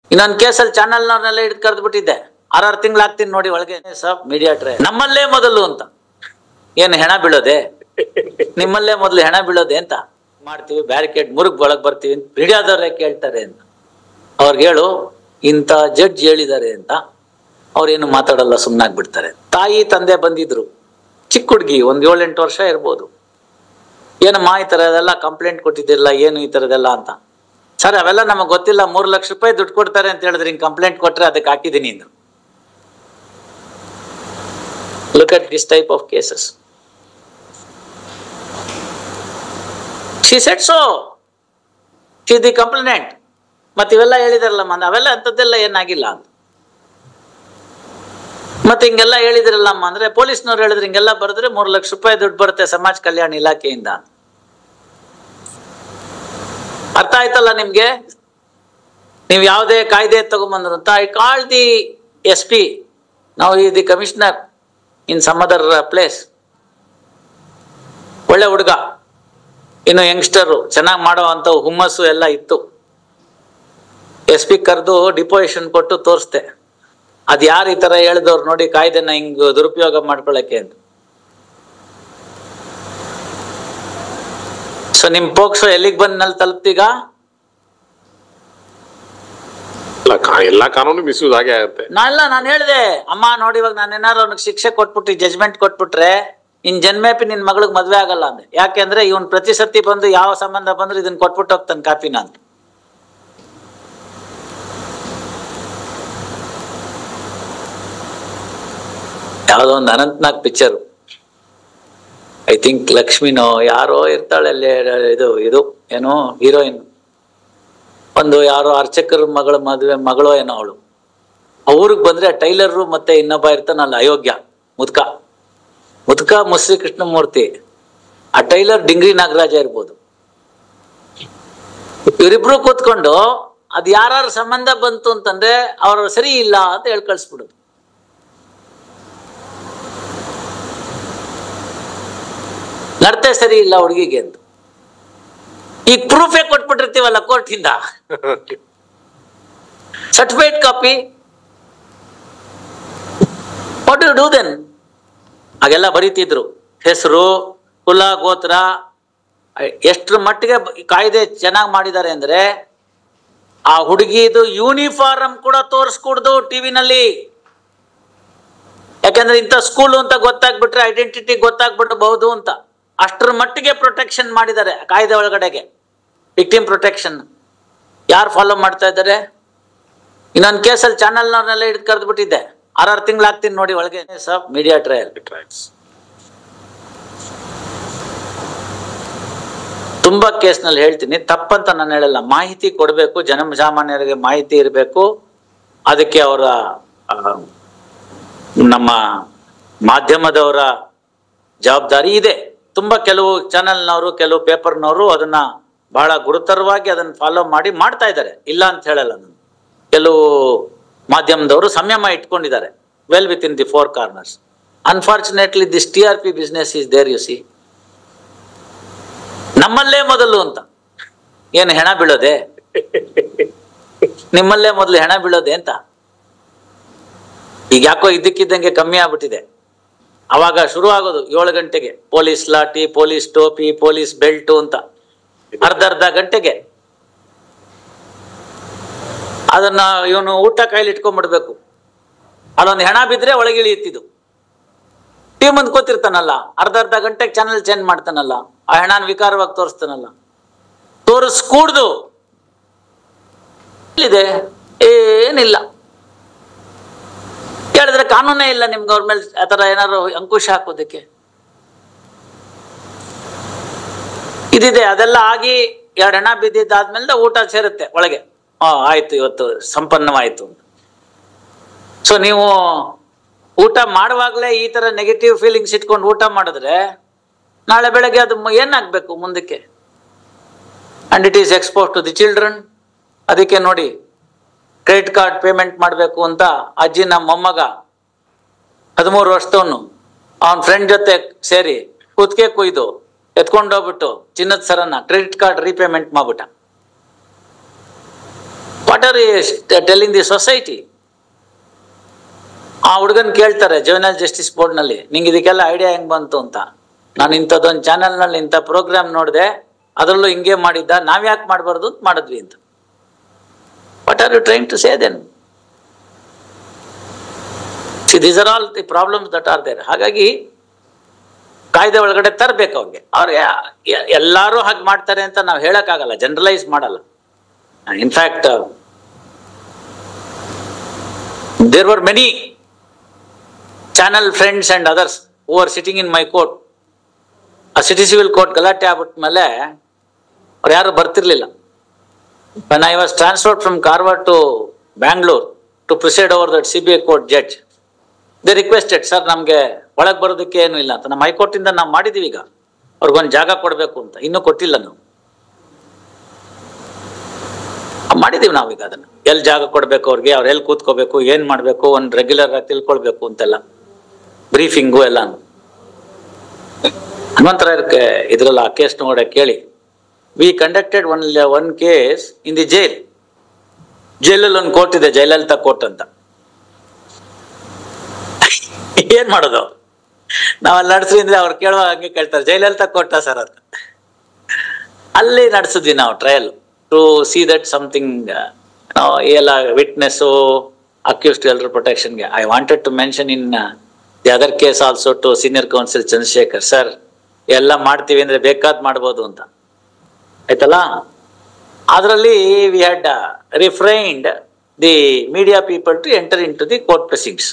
ಇನ್ನೊಂದು ಕೇಸಲ್ಲಿ ಚಾನಲ್ನವ್ರನ್ನೆಲ್ಲ ಹಿಡಿದು ಕರೆದ್ಬಿಟ್ಟಿದ್ದೆ. 6 ತಿಂಗಳು ಆಗ್ತೀನಿ ನೋಡಿ ಒಳಗೆ ಸಬ್ ಮೀಡಿಯಾ ಟ್ರೈ ನಮ್ಮಲ್ಲೇ ಮೊದಲು ಅಂತ. ಏನು ಹೆಣ ಬೀಳೋದೆ? ನಿಮ್ಮಲ್ಲೇ ಮೊದಲು ಹೆಣ ಬೀಳೋದೆ ಅಂತ ಮಾಡ್ತೀವಿ. ಬ್ಯಾರಿಕೇಡ್ ಮುರುಗ್ ಒಳಗೆ ಬರ್ತೀವಿ ಮೀಡಿಯಾದವ್ರೆ ಕೇಳ್ತಾರೆ ಅಂತ ಅವ್ರಿಗೆ ಹೇಳು, ಇಂಥ ಜಡ್ಜ್ ಹೇಳಿದ್ದಾರೆ ಅಂತ. ಅವ್ರೇನು ಮಾತಾಡಲ್ಲ, ಸುಮ್ಮನಾಗ್ಬಿಡ್ತಾರೆ. ತಾಯಿ ತಂದೆ ಬಂದಿದ್ರು, ಚಿಕ್ಕ ಹುಡುಗಿ, ಒಂದು 7-8 ವರ್ಷ ಇರ್ಬೋದು. ಏನಮ್ಮ ಈ ಥರದೆಲ್ಲ ಕಂಪ್ಲೇಂಟ್ ಕೊಟ್ಟಿದ್ದಿರಲ್ಲ, ಏನು ಈ ಥರದೆಲ್ಲ ಅಂತ. ಸರ್ ಅವೆಲ್ಲ ನಮಗೆ ಗೊತ್ತಿಲ್ಲ, 3 ಲಕ್ಷ ರೂಪಾಯಿ ದುಡ್ಡು ಕೊಡ್ತಾರೆ ಅಂತ ಹೇಳಿದ್ರೆ ಹಿಂಗೆ ಕಂಪ್ಲೇಂಟ್ ಕೊಟ್ಟರೆ ಅದಕ್ಕೆ ಹಾಕಿದ್ದೀನಿ ಅಂದ್ರು. Look at this type of cases. She said so. She is the complainant. ಮತ್ತೆ ಇವೆಲ್ಲ ಹೇಳಿದಾರಲ್ಲ ಅವೆಲ್ಲ ಅಂಥದ್ದೆಲ್ಲ ಏನಾಗಿಲ್ಲ ಅಂತ. ಮತ್ತೆ ಹಿಂಗೆಲ್ಲ ಹೇಳಿದ್ರಲ್ಲಮ್ಮ ಅಂದ್ರೆ ಪೊಲೀಸ್ನವ್ರು ಹೇಳಿದ್ರೆ ಹಿಂಗೆಲ್ಲ ಬರೆದ್ರೆ 3 ಲಕ್ಷ ರೂಪಾಯಿ ದುಡ್ಡು ಬರುತ್ತೆ ಸಮಾಜ ಕಲ್ಯಾಣ ಇಲಾಖೆಯಿಂದ. ಅರ್ಥ ಆಯ್ತಲ್ಲ ನಿಮ್ಗೆ? ನೀವು ಯಾವುದೇ ಕಾಯ್ದೆ ತಗೊಂಬಂದ್ರು ಅಂತ. ಐ ಕಾಲ್ ದಿ SP, ನಾವು ಈ the commissioner in some other place. ಒಳ್ಳೆ ಹುಡುಗ, ಇನ್ನು ಯಂಗ್ಸ್ಟರು, ಚೆನ್ನಾಗಿ ಮಾಡೋ ಅಂತ ಹುಮ್ಮಸ್ಸು ಎಲ್ಲ ಇತ್ತು. SP ಕರೆದು ಡಿಪೋಸಿಷನ್ ಕೊಟ್ಟು ತೋರಿಸ್ದೆ, ಅದ್ ಯಾರು ಈ ತರ ಹೇಳಿದವ್ರು ನೋಡಿ ಕಾಯ್ದೆನ ಹಿಂಗ್ ದುರುಪಯೋಗ ಮಾಡ್ಕೊಳಕ್ಕೆ ಅಂತ. ಸೊ ನಿಮ್ ಪೋಕ್ಸೋ ಎಲ್ಲಿಗೆ ಬಂದ್ ನಲ್ಲಿ ತಲುಪ್ತೀಗ? ಎಲ್ಲ ಕಾನೂನು ಮಿಸ್ಯೂಸ್ ಆಗೇ ಆಗುತ್ತೆ. ನಾನು ಹೇಳಿದೆ, ಅಮ್ಮ ನೋಡಿ ಇವಾಗ ನಾನು ಏನಾದ್ರು ಅವ್ನಿಗೆ ಶಿಕ್ಷೆ ಕೊಟ್ಬಿಟ್ಟು ಜಜ್ಮೆಂಟ್ ಕೊಟ್ಬಿಟ್ರೆ ಇನ್ ಜನ್ಮೇಪಿ ನಿನ್ ಮಗಳಿಗೆ ಮದ್ವೆ ಆಗಲ್ಲ ಅಂದೆ. ಯಾಕೆಂದ್ರೆ ಇವನ್ ಪ್ರತಿ ಸತಿ ಬಂದು ಯಾವ ಸಂಬಂಧ ಬಂದ್ರು ಇದನ್ನ ಕೊಟ್ಬಿಟ್ಟು ಹೋಗ್ತಾನೆ ಕಾಪಿನ ಅಂತ. ಯಾವುದೋ ಒಂದು ಅನಂತ್ನಾಗ್ ಪಿಕ್ಚರ್, ಐ ಥಿಂಕ್ ಲಕ್ಷ್ಮಿನೋ ಯಾರೋ ಇರ್ತಾಳೆ ಅಲ್ಲಿ, ಇದು ಏನೋ ಹೀರೋಯಿನ್, ಒಂದು ಯಾರೋ ಅರ್ಚಕರ ಮಗಳೋ ಏನೋ ಅವಳು. ಅವ್ರಿಗೆ ಬಂದ್ರೆ ಟೈಲರು ಮತ್ತೆ ಇನ್ನೊಬ್ಬ ಇರ್ತಾನಲ್ಲ ಅಯೋಗ್ಯ ಮುದ್ಕ ಮುಸ್ರಿ ಕೃಷ್ಣಮೂರ್ತಿ, ಆ ಟೈಲರ್ ಡಿಂಗ್ರಿ ನಾಗರಾಜ ಇರ್ಬೋದು. ಇವರಿಬ್ರು ಕೂತ್ಕೊಂಡು ಅದ್ ಯಾರ ಸಂಬಂಧ ಬಂತು ಅಂತಂದ್ರೆ ಅವ್ರ ಸರಿ ಇಲ್ಲ ಅಂತ ಹೇಳಿ ಕಳ್ಸ್ಬಿಡುದು. ನಡತೆ ಸರಿ ಇಲ್ಲ ಹುಡುಗಿಗೆ ಅಂತ. ಈಗ ಪ್ರೂಫೇ ಕೊಟ್ಬಿಟ್ಟಿರ್ತೀವಲ್ಲ ಕೋರ್ಟಿಂದ, certified copy. What you do then? ಹಾಗೆಲ್ಲ ಬರೀತಿದ್ರು, ಹೆಸರು, ಕುಲ, ಗೋತ್ರ. ಎಷ್ಟ್ರ ಮಟ್ಟಿಗೆ ಕಾಯ್ದೆ ಚೆನ್ನಾಗಿ ಮಾಡಿದ್ದಾರೆ ಅಂದ್ರೆ ಆ ಹುಡುಗಿದು ಯೂನಿಫಾರ್ಮ್ ಕೂಡ ತೋರಿಸ್ಕೊಡ್ದು ಟಿವಿನಲ್ಲಿ. ಯಾಕಂದ್ರೆ ಇಂಥ ಸ್ಕೂಲು ಅಂತ ಗೊತ್ತಾಗ್ಬಿಟ್ರೆ ಐಡೆಂಟಿಟಿ ಗೊತ್ತಾಗ್ಬಿಡಬಹುದು ಅಂತ. ಅಷ್ಟರ ಮಟ್ಟಿಗೆ ಪ್ರೊಟೆಕ್ಷನ್ ಮಾಡಿದ್ದಾರೆ ಕಾಯ್ದೆ ಒಳಗಡೆಗೆ. ವಿಕ್ಟಿಮ್ ಪ್ರೊಟೆಕ್ಷನ್ ಯಾರು ಫಾಲೋ ಮಾಡ್ತಾ ಇದ್ದಾರೆ? ಇನ್ನೊಂದು ಕೇಸಲ್ಲಿ ಚಾನಲ್ನವ್ರನ್ನೆಲ್ಲ ಹಿಡಿದು ಕರೆದ್ಬಿಟ್ಟಿದ್ದೆ. 6 ತಿಂಗಳು ಆಗ್ತೀನಿ ನೋಡಿ ಒಳಗೆ ಸಬ್ ಮೀಡಿಯಾ ಟ್ರಯಲ್. ತುಂಬಾ ಕೇಸ್ನಲ್ಲಿ ಹೇಳ್ತೀನಿ, ತಪ್ಪಂತ ನಾನು ಹೇಳಲ್ಲ. ಮಾಹಿತಿ ಕೊಡಬೇಕು, ಜನಸಾಮಾನ್ಯರಿಗೆ ಮಾಹಿತಿ ಇರಬೇಕು. ಅದಕ್ಕೆ ಅವರ ನಮ್ಮ ಮಾಧ್ಯಮದವರ ಜವಾಬ್ದಾರಿ ಇದೆ. ತುಂಬಾ ಕೆಲವು ಚಾನೆಲ್ನವರು, ಕೆಲವು ಪೇಪರ್ನವರು ಅದನ್ನ ಬಹಳ ಗುರುತರವಾಗಿ ಅದನ್ನ ಫಾಲೋ ಮಾಡ್ತಾ ಇದ್ದಾರೆ, ಇಲ್ಲ ಅಂತ ಹೇಳಲ್ಲ ನಾನು. ಕೆಲವು ಮಾಧ್ಯಮದವರು ಸಂಯಮ ಇಟ್ಕೊಂಡಿದ್ದಾರೆ, well within the 4 corners. Unfortunately this TRP business is there. You see, ನಮ್ಮಲ್ಲೇ ಮೊದಲು ಅಂತ. ಏನು ಹೆಣ ಬೀಳೋದೆ? ನಿಮ್ಮಲ್ಲೇ ಮೊದಲು ಹೆಣ ಬೀಳೋದೆ ಅಂತ. ಈಗ ಯಾಕೋ ಇದ್ದಕ್ಕಿದ್ದಂಗೆ ಕಮ್ಮಿ ಆಗ್ಬಿಟ್ಟಿದೆ. ಅವಾಗ ಶುರು ಆಗೋದು 7 ಗಂಟೆಗೆ ಪೊಲೀಸ್ ಲಾಠಿ, ಪೊಲೀಸ್ ಟೋಪಿ, ಪೊಲೀಸ್ ಬೆಲ್ಟು ಅಂತ. ಅರ್ಧ ಗಂಟೆಗೆ ಅದನ್ನ ಇವನು ಊಟ ಕೈಲಿ ಇಟ್ಕೊಂಡ್ಬಿಡ್ಬೇಕು. ಅಲ್ಲೊಂದು ಹೆಣ ಬಿದ್ರೆ ಒಳಗೆ ಇಳಿಯುತ್ತಿದ್ದು. ಟೀಮ್ ಮುಂದ್ ಕೂತಿರ್ತಾನಲ್ಲ, ಅರ್ಧ ಗಂಟೆಗೆ ಚಾನಲ್ ಚೇಂಜ್ ಮಾಡ್ತಾನಲ್ಲ, ಆ ಹೆಣನ ವಿಕಾರವಾಗಿ ತೋರಿಸ್ತಾನಲ್ಲ. ತೋರಿಸ್ಕೂಡ್ದು ಇದೆ, ಏನಿಲ್ಲ. ಹೇಳಿದ್ರೆ ಕಾನೂನೇ ಇಲ್ಲ ನಿಮ್ಗೆ ಅವ್ರ ಮೇಲೆ ಆತರ ಏನಾದ್ರು ಅಂಕುಶ ಹಾಕೋದಕ್ಕೆ. ಇದಿದೆ, ಅದೆಲ್ಲ ಆಗಿ 2 ಹೆಣ ಬಿದ್ದಿದ್ದಾದ್ಮೇಲೆ ಊಟ ಸೇರುತ್ತೆ ಒಳಗೆ. ಆಯ್ತು, ಇವತ್ತು ಸಂಪನ್ನವಾಯ್ತು ಅಂತ. ಸೊ ನೀವು ಊಟ ಮಾಡುವಾಗಲೇ ಈ ತರ ನೆಗೆಟಿವ್ ಫೀಲಿಂಗ್ಸ್ ಇಟ್ಕೊಂಡು ಊಟ ಮಾಡಿದ್ರೆ ನಾಳೆ ಬೆಳಗ್ಗೆ ಅದು ಏನಾಗ್ಬೇಕು ಮುಂದಕ್ಕೆ? And it is expose to the children. ಅದಕ್ಕೆ ನೋಡಿ, ಕ್ರೆಡಿಟ್ ಕಾರ್ಡ್ ಪೇಮೆಂಟ್ ಮಾಡಬೇಕು ಅಂತ ಅಜ್ಜಿ ನಮ್ಮ ಮೊಮ್ಮಗ 13 ವರ್ಷದವನು ಅವನ ಫ್ರೆಂಡ್ ಜೊತೆ ಸೇರಿ ಕುತ್ತಿಗೆ ಕುಯ್ದು ಎತ್ಕೊಂಡೋಗ್ಬಿಟ್ಟು ಚಿನ್ನದ ಸರನ್ನ ಕ್ರೆಡಿಟ್ ಕಾರ್ಡ್ ರೀಪೇಮೆಂಟ್ ಮಾಡ್ಬಿಟ್ಟ. What are telling the society? ಆ ಹುಡುಗನ್ ಕೇಳ್ತಾರೆ ಜುವೆನೈಲ್ ಜಸ್ಟಿಸ್ ಬೋರ್ಡ್ ನಲ್ಲಿ, ನಿಂಗೆ ಇದಕ್ಕೆಲ್ಲ ಐಡಿಯಾ ಹೆಂಗ್ ಬಂತು ಅಂತ. ನಾನು ಇಂಥದ್ದೊಂದು ಚಾನೆಲ್ ನಲ್ಲಿ ಇಂಥ ಪ್ರೋಗ್ರಾಮ್ ನೋಡಿದೆ, ಅದರಲ್ಲೂ ಹಿಂಗೆ ಮಾಡಿದ್ದ, ನಾವ್ ಯಾಕೆ ಮಾಡಬಾರ್ದು ಅಂತ ಮಾಡಿದ್ವಿ ಅಂತ. What are you trying to say then? See, these are all the problems that are there. ಹಾಗಾಗಿ ಕಾಯ್ದೆ ಒಳಗಡೆ ತರಬೇಕು ಅವ್ರಿಗೆ. ಅವ್ರು ಎಲ್ಲಾರು ಹಾಗೆ ಮಾಡ್ತಾರೆ ಅಂತ ನಾವು ಹೇಳಕ್ಕಾಗಲ್ಲ, ಜನರಲೈಸ್ ಮಾಡಲ್ಲ. In fact there were many channel friends and others who are sitting in my court. ಆ ಸಿಟಿ ಸಿವಿಲ್ ಕೋರ್ಟ್ ಗಲಾಟೆ ಆಗ್ಬಿಟ್ಮೇಲೆ ಅವ್ರು ಯಾರು ಬರ್ತಿರ್ಲಿಲ್ಲ. when I was transferred from Karwar to Bangalore to preside over that CBI court judge, they requested, sir ನಮ್ಗೆ ಒಳಗೆ ಬರೋದಕ್ಕೆ ಏನು ಇಲ್ಲ ಅಂತ. ನಮ್ಮ ಹೈಕೋರ್ಟ್ ಇಂದ ನಾವು ಮಾಡಿದೀವಿ, ಈಗ ಅವ್ರಿಗೊಂದು ಜಾಗ ಕೊಡ್ಬೇಕು ಅಂತ, ಇನ್ನೂ ಕೊಟ್ಟಿಲ್ಲ. ನಾವು ಮಾಡಿದೀವಿ ನಾವೀಗ ಅದನ್ನ, ಎಲ್ಲಿ ಜಾಗ ಕೊಡ್ಬೇಕು ಅವ್ರಿಗೆ, ಅವ್ರು ಎಲ್ಲಿ ಕೂತ್ಕೋಬೇಕು, ಏನ್ ಮಾಡ್ಬೇಕು, ಒಂದು ರೆಗ್ಯುಲರ್ ಆಗಿ ತಿಳ್ಕೊಳ್ಬೇಕು ಅಂತೆಲ್ಲ ಬ್ರೀಫಿಂಗು ಎಲ್ಲ. ಹನುಮಂತರ ಇದ್ರಲ್ಲ ಆ ಕೇಸ್ ನೋಡ ಕೇಳಿ, we conducted one case in the jail. ಜೈಲಲ್ಲಿ ಒಂದು ಕೋರ್ಟ್ ಇದೆ, ಜಯಲಲಿತಾ ಕೋರ್ಟ್ ಅಂತ. ಏನ್ ಮಾಡೋದು, ನಾವಲ್ಲಿ ನಡೆಸ್ರಿ ಅಂದ್ರೆ ಅವ್ರು ಕೇಳುವಾಗ ಹಂಗೆ ಕೇಳ್ತಾರೆ, ಜಯಲಲಿತಾ ಕೋರ್ಟಾ ಸರ್ ಅಂತ. ಅಲ್ಲಿ ನಡೆಸಿದ್ವಿ ನಾವು trial to see that something ಎಲ್ಲ ವಿಟ್ನೆಸ್ಸು ಅಕ್ಯೂಸ್ಡ್ ಎಲ್ಲರ ಪ್ರೊಟೆಕ್ಷನ್ಗೆ. I wanted to mention in the other case also to senior counsel Chandrashekar sir, ಎಲ್ಲ ಮಾಡ್ತೀವಿ ಅಂದ್ರೆ ಬೇಕಾದ್ ಮಾಡ್ಬೋದು ಅಂತ ಆಯ್ತಲ್ಲ. ಅದರಲ್ಲಿ we had refrained the media people to enter in to the court proceedings.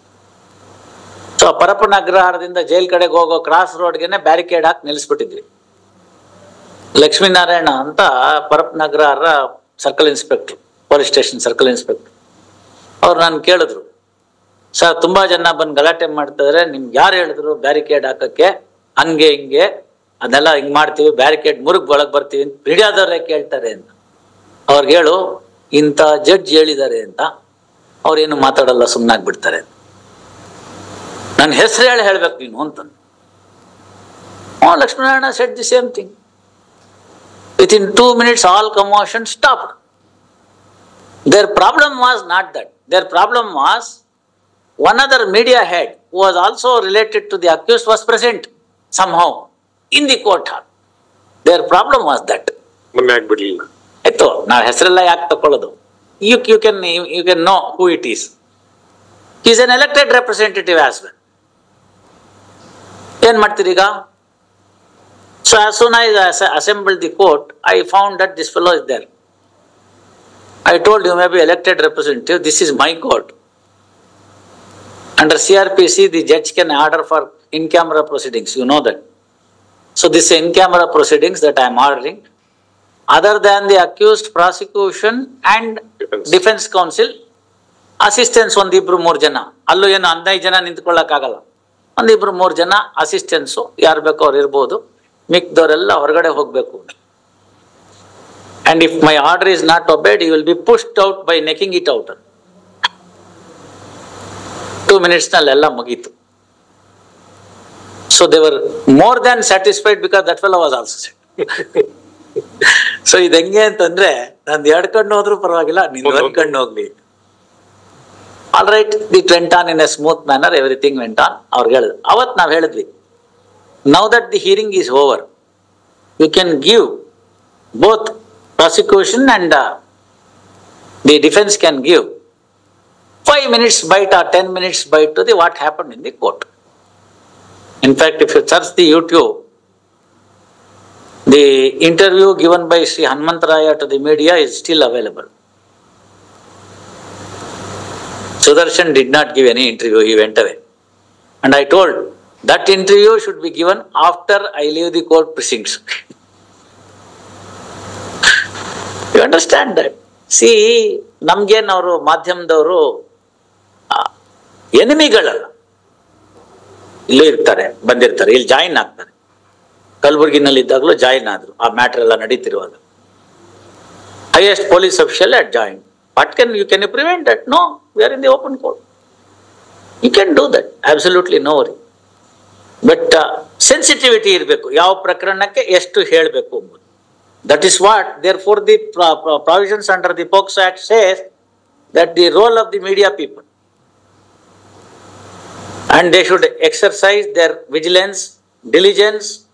So Parappana ಅಗ್ರಹಾರದಿಂದ ಜೈಲ್ ಕಡೆಗೆ ಹೋಗೋ ಕ್ರಾಸ್ ರೋಡ್ಗೆನೆ ಬ್ಯಾರಿಕೇಡ್ ಹಾಕಿ ನಿಲ್ಲಿಸ್ಬಿಟ್ಟಿದ್ವಿ. ಲಕ್ಷ್ಮೀನಾರಾಯಣ ಅಂತ Parappana Agrahara circle inspector, police station circle inspector, ಅವ್ರು ನಾನು ಕೇಳಿದ್ರು, ಸರ್ ತುಂಬಾ ಜನ ಬಂದು ಗಲಾಟೆ ಮಾಡ್ತಿದ್ರೆ, ನಿಮ್ಗೆ ಯಾರು ಹೇಳಿದ್ರು ಬ್ಯಾರಿಕೇಡ್ ಹಾಕಕ್ಕೆ, ಹಂಗೆ ಹಿಂಗೆ ಅದನ್ನೆಲ್ಲ ಹಿಂಗ್ ಮಾಡ್ತೀವಿ, ಬ್ಯಾರಿಕೇಡ್ ಮುರುಗ್ ಒಳಗ್ ಬರ್ತೀವಿ ಅಂತ ಮೀಡಿಯಾದವ್ರೆ ಕೇಳ್ತಾರೆ ಅಂತ. ಅವ್ರಿಗೆ ಹೇಳು, ಇಂಥ ಜಡ್ಜ್ ಹೇಳಿದ್ದಾರೆ ಅಂತ, ಅವ್ರೇನು ಮಾತಾಡಲ್ಲ, ಸುಮ್ಮನಾಗ್ಬಿಡ್ತಾರೆ. ನನ್ನ ಹೆಸರು ಹೇಳಿ ಹೇಳ್ಬೇಕು ನೀನು ಅಂತ. Lakshminarayana said the same thing. Within 2 minutes, all commotion stopped. Their problem was not that. Their problem was one other media head who was also related to the accused was present somehow in the court hall. Their problem was that. ಮೊನ್ನೆ ಆಗ್ಬಿಡ್ಲಿಲ್ಲ. ಆಯ್ತು, ನಾವು ಹೆಸರೆಲ್ಲ ಯಾಕೆ ತಕೊಳ್ಳೋದು? You can know who it is. He is an elected representative as well. ಏನ್ ಮಾಡ್ತೀರಿ ಈಗ? So as soon as I assembled the court, I found that this fellow is there. I told you, may be elected representative, this is my court. Under CRPC, the judge can order for in-camera proceedings, you know that. So this in-camera proceedings that I am ordering, other than the accused, prosecution and defense counsel, assistants ಒಂದಿಬ್ರು 3 ಜನ, ಅಲ್ಲೂ ಏನು 15 ಜನ ನಿಂತ್ಕೊಳ್ಳಕ್ಕಾಗಲ್ಲ, ಒಂದಿಬ್ರು 3 ಜನ assistance, ಯಾರು ಬೇಕೋ ಅವ್ರು ಇರ್ಬೋದು, ಮಿಕ್ದವರೆಲ್ಲ ಹೊರಗಡೆ ಹೋಗ್ಬೇಕು. And if my order is not obeyed, you will be pushed out by necking it out. 2 minutes ನಲ್ಲೆಲ್ಲ ಮುಗೀತು. So they were more than satisfied because that fellow was also set. So ಇದು ಹೆಂಗೆ ಅಂತಂದ್ರೆ, ನಂದು 2 ಕಣ್ಣು ಹೋದ್ರೂ ಪರವಾಗಿಲ್ಲ, ನಿಂದು 1 ಕಣ್ಣು ಹೋಗ್ಲಿ. All right, it went on in a smooth manner, everything went on. ಅವ್ರಿಗೆ ಹೇಳಿದ್ರು, ಅವತ್ತು ನಾವು ಹೇಳಿದ್ವಿ, now that the hearing is over, you can give both prosecution and the defense can give 5 minutes bite or 10 minutes bite to the what happened in the court. In fact, if you search the YouTube, the interview given by Sri Hanumantaraya to the media is still available. Sudarshan did not give any interview, he went away. And I told, that interview should be given after I leave the court precincts. You understand that? See, ನಮ್ಗೇನು ಅವರು ಮಾಧ್ಯಮದವರು ಎನಿಮಿಗಳಲ್ಲ. ಇಲ್ಲೂ ಇರ್ತಾರೆ, ಬಂದಿರ್ತಾರೆ, ಇಲ್ಲಿ join ಆಗ್ತಾರೆ. ಕಲಬುರ್ಗಿನಲ್ಲಿ ಇದ್ದಾಗಲೂ join ಆದ್ರು, ಆ ಮ್ಯಾಟರ್ ಎಲ್ಲ ನಡೀತಿರುವಾಗ. Highest police official at join. What you can you prevent that? No, we are in the open court. You can do that, absolutely no worry. But sensitivity ಇರಬೇಕು, ಯಾವ ಪ್ರಕರಣಕ್ಕೆ ಎಷ್ಟು ಹೇಳಬೇಕು ಎಂಬುದು. That is what, therefore, the provisions under the POCSO Act says that the role of the media people, and they should exercise their vigilance, diligence,